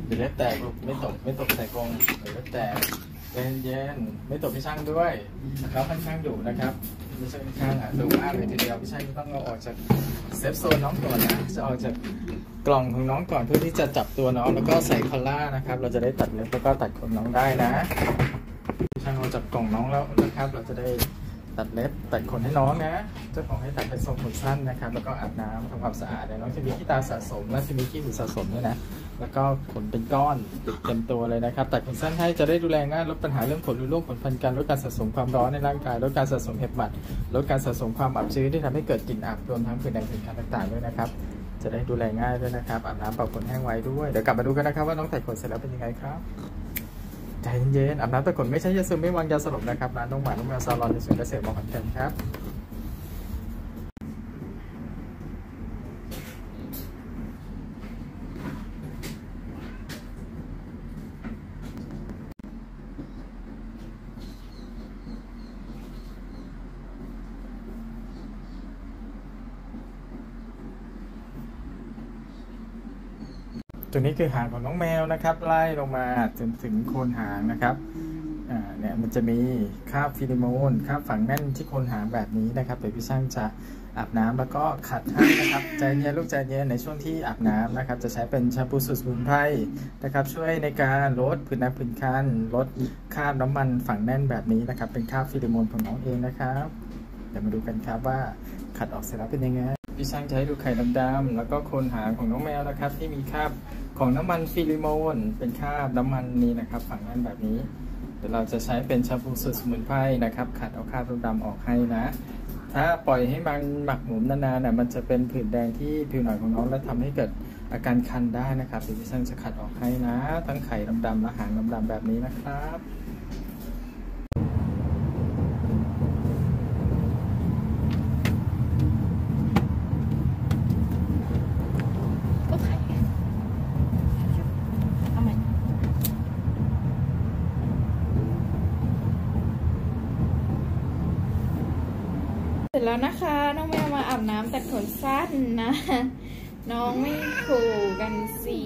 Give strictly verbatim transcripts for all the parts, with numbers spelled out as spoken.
เดี๋ยวเล็บแตกไม่ตกไม่ตกใส่กรงเดี๋ยวเล็บแตกเย็นเย็นไม่ตกพี่ช่างด้วยแล้วค่อนข้างดุนะครับพี่ช่างค่อนข้างอ่ะดุมากเลยทีเดียวพี่ช่างต้องเอาออกจากเซฟโซนน้องก่อนนะจะออกจากกล่องของน้องก่อนเพื่อที่จะจับตัวน้องแล้วก็ใส่คอลล่านะครับเราจะได้ตัดเล็บแล้วก็ตัดขนน้องได้นะพี่ช่างเอาจับกล่องน้องแล้วนะครับเราจะได้ตัดเล็บตัดขนให้น้องนะเจ้าของให้ตัดเป็นทรงขนสั้นนะครับแล้วก็อาบน้ำทำความสะอาดน้องจะมีขี้ตาสะสมและจะมีขี้หูสะสมด้วยนะแล้วก็ขนเป็นก้อนติดเต็มตัวเลยนะครับตัดขนสั้นให้จะได้ดูแลง่ายลดปัญหาเรื่องขนหรือร่วงขนพันกันลดการสะสมความร้อนในร่างกายลดการสะสมเห็บหมัดลดการสะสมความอับชื้นที่ทำให้เกิดกลิ่นอับรวมทั้งผื่นแดงผื่นคันต่างๆด้วยนะครับจะได้ดูแลง่ายด้วยนะครับอาบน้ำเป่าขนแห้งไว้ด้วยเดี๋ยวกลับมาดูกันนะครับว่าน้องตัดขนเสร็จแล้วเป็นยังไงครับใจเย็นๆอาบน้ำตัดขนไม่ใช่ยาซึมไม่วางยาสลบนะครับร้านน้องหมาน้องแมวซาลอนในสวนเกษตรมอขอนแก่นครับตัวนี้คือหางของน้องแมวนะครับไล่ลงมาจนถึงโคนหางนะครับอ่าเนี่ยมันจะมีคราบฟิโลโมนคราบฝังแน่นที่โคนหางแบบนี้นะครับเดี๋ยวพี่ช่างจะอาบน้ำแล้วก็ขัดให้นะครับใจเย็นลูกใจเย็นในช่วงที่อาบน้ำนะครับจะใช้เป็นแชมพูสูตรสมุนไพรนะครับช่วยในการลดผื่นแดงผื่นคันลดคราบน้ำมันฝังแน่นแบบนี้นะครับเป็นคราบฟิโลโมนของน้องเองนะครับเดี๋ยวมาดูกันครับว่าขัดออกเสร็จแล้วเป็นยังไงพี่ช่างจะให้ดูไข่ดำๆแล้วก็โคนหางของน้องแมวนะครับที่มีคราบของน้ำมันฟิโลโมนเป็นคราบน้ำมันนี้นะครับฝังแน่นแบบนี้เดี๋ยวเราจะใช้เป็นแชมพูสูตรสมุนไพรนะครับขัดเอาคราบดำๆออกให้นะถ้าปล่อยให้มันหมักหมมนานๆน่ะมันจะเป็นผื่นแดงที่ผิวหนังของน้องและทำให้เกิดอาการคันได้นะครับเดี๋ยวพี่ช่างจะขัดออกให้นะทั้งไข่ดำๆและหางดำๆแบบนี้นะครับเสร็จแล้วนะคะน้องแมวมาอาบน้ำตัดขนสั้นนะน้องไม่ขู่กันสิ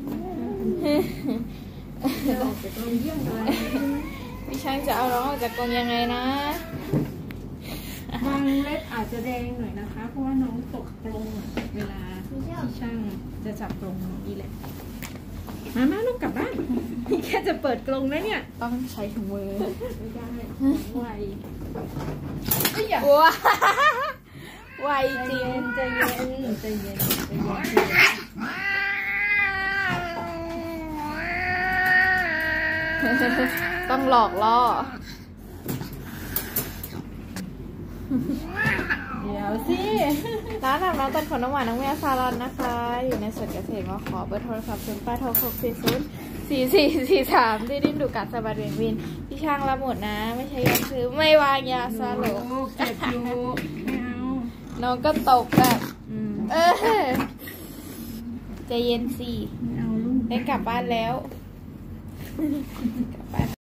ออกจากกรงเยี่ยมเลยพี่ช่างจะเอาน้องออกจากกรงยังไงนะบางเล็บอาจจะแดงหน่อยนะคะเพราะว่าน้องตกกรงเวลาพี่ช่างจะจับกรงนี่แหละมามาลูกกลับบ้านนี่แค่จะเปิดกรงแล้วเนี่ยต้องใช้ถุงมือไม่ได้ไวว้าไวจริงใจเย็นใจเย็นใจเย็นต้องหลอกล่อเดี๋ยวสิร้านอาบน้ำตัดขนน้ำหวานน้องแมวซาลอนนะคะอยู่ในสวนเกษตรมาขอเบอร์โทรศัพท์ศูนย์แปดหกหกสี่ศูนย์สี่สี่สี่สามที่ดิ้นดูกัดสะบัดเวียนวินพี่ช่างรับหมดนะไม่ใช่ยาซื้อไม่วางยาสลบเจ็บอยู่ไม่เอาน้องก็ตกแบบเออใจเย็นสิเอาลูกได้กลับบ้านแล้วกลับบ้าน